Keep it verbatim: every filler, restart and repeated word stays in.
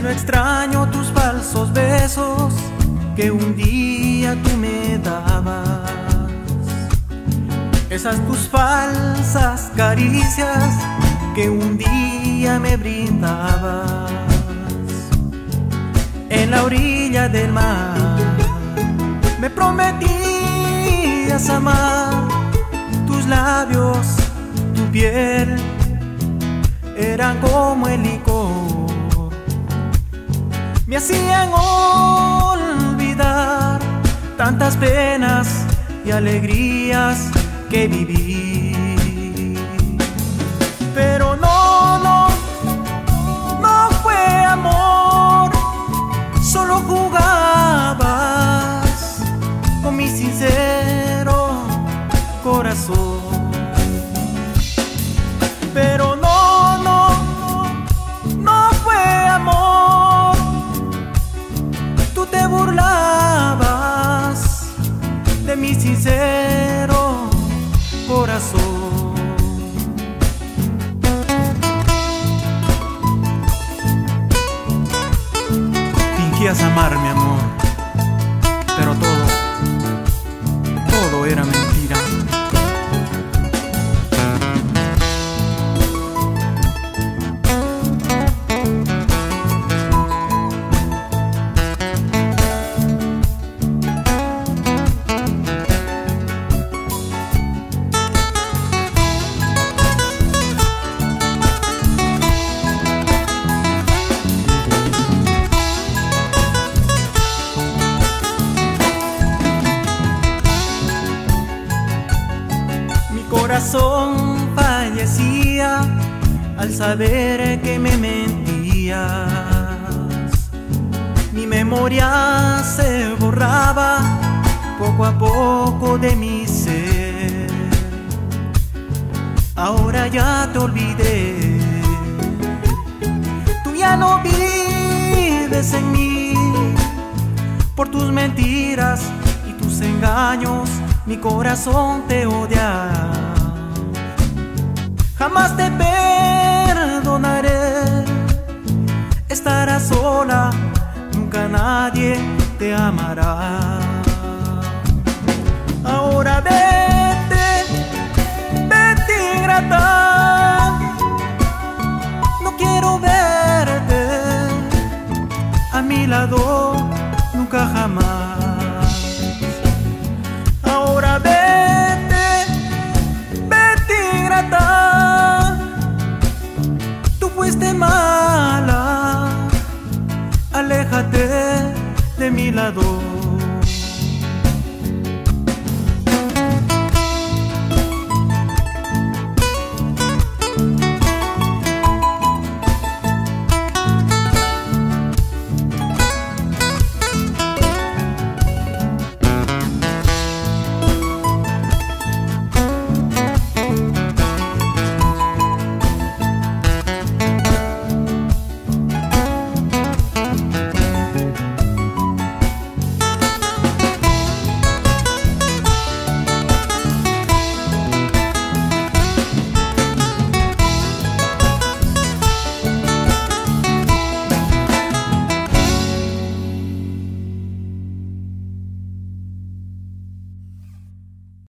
Pero extraño tus falsos besos que un día tú me dabas, esas tus falsas caricias que un día me brindabas. En la orilla del mar me prometías amar, tus labios, tu piel eran como el licor, me hacían olvidar tantas penas y alegrías que viví. Pero no, no, no fue amor, solo jugabas con mi sincero corazón. Pero no, no, no fue amor, tú te burlabas de mi sincero corazón. Fingías amar, mi amor, pero todo, todo era mentira. Mi corazón fallecía al saber que me mentías, mi memoria se borraba poco a poco de mi ser. Ahora ya te olvidé, tú ya no vives en mí, por tus mentiras y tus engaños mi corazón te odia. Jamás te perdonaré, estarás sola, nunca nadie te amará. Ahora vete, vete ingrata, no quiero verte a mi lado nunca jamás.